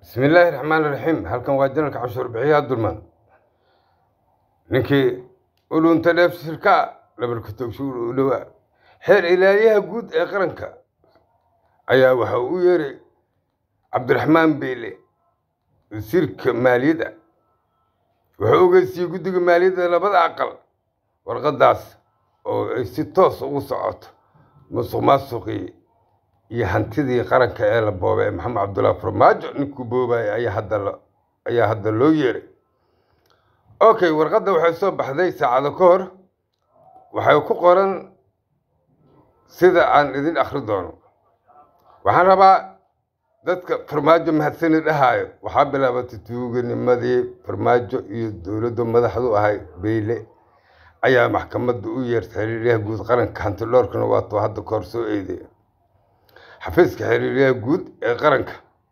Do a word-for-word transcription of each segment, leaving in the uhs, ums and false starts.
بسم الله الرحمن الرحيم. هل كان واجنك عشر بعيها الدرمان نكي قولوا انت نفس الكا لبركتو شو لو حير إلهيها جود إقرنك أيا وحو يري عبد الرحمن بيلي سيرك ماليدا وحو قيسي جود ماليدا لبضع عقل والغداس أو ستوس وصعت مصو ماسوقي iyo hantidii qaranka ee la boobay maxamed cabdullaahi farmaajo ninkuu boobay ayaa hadda ayaa hadda loo yeeray. Okay, warqadda waxay soo baxday saacado ka hor waxay ku qoran sida aan idin akhri doono. waxaan rabaa dadka farmaajo mahadsanid dhahayo waxaa bilaabatay tuuganimadii farmaajo iyo dowladda madaxdu ahay beyle ayaa maxkamadda u yeertay xiriiryaha guud qaranka hanti dhowrkana waa tuu hadda ka hor soo eeday xafiiska xiriiryaha guud ee qaranka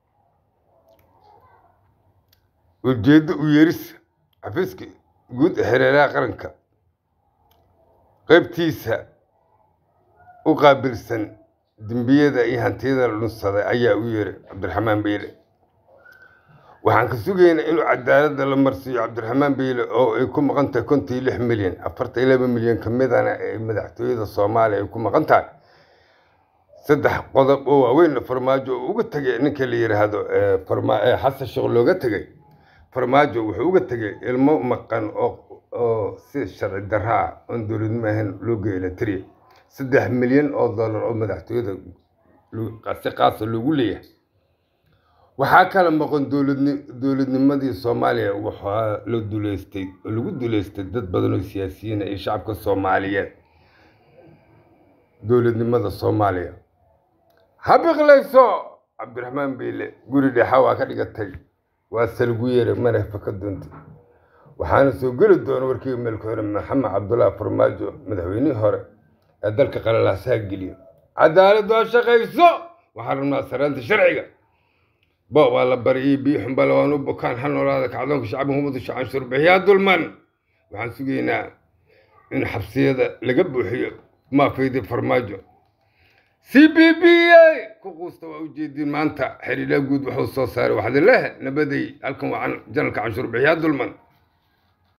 ujeeddo u yeeris xafiiska guud ee xiriiryaha qaranka qaybtiisa u qaabilsan dembiyada iyo hantiyada la dhunsaday ayaa u yeeray cabdiraxmaan beyle. waxaan ka sugaynaa inuu cadaaladda la marsiiyo cabdiraxmaan beyle oo ay ku maqan tahay konton iyo lix milyan afartan iyo laba milyan ka midana ee madaxtooyada soomaaliya ay ku maqan tahay saddex qodob oo waaweyn farmaajo uga tagay ninka la yiraahdo farmaajo xasan sheekh looga tagay farmaajo wuxuu uga tagay ilmo maqan oo oo si sharci darra aan dowladnimo ahayn loo geeyay tiri saddex milyan oo dollar oo madaxtooyada qasi qaas loogu leeyahay. waxaa kala maqan dowladnimadii Soomaaliya waxaa loo duleystay oo lagu duleystay dad badan oo siyaasiyiin iyo shacabka Soomaaliyeed. dowladnimada Soomaaliya habiqlayso cabdiraxmaan beyle guri dhexa waa ka dhigatay waa salgu yeeray mana faka doonta waxaana soo geli doona warkii meelka hore maxamed cabdullaahi farmaajo madaxweynihii hore ee dalka qalalaasaha geliyo cadaalad waa shaqayso waxaan rabnaa saraanta sharciga bo waa la bariyay biyo xunbala waan u bukaan ha noolaada kacdoonka shacabka ummadda shacaan shurbixiyaa dulman. waxaan sugaynaa in xabsiyada laga buuxiyo maafiyadii farmaajo C B B A ku quusta waa ujeedin maanta xiriiryaha guud wuxuu soo saaray waxaad leeyahay nabaday halkan waa janalka canshuur bixiyaa dulman.